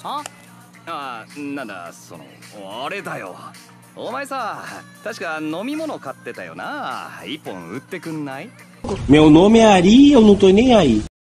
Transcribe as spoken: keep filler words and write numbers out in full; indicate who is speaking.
Speaker 1: は？
Speaker 2: ああ、なんだそのあれだよ。お前さ、確か飲み物買ってたよな。一本売ってくんない？
Speaker 3: Meu nome é Ari, eu não tô nem aí.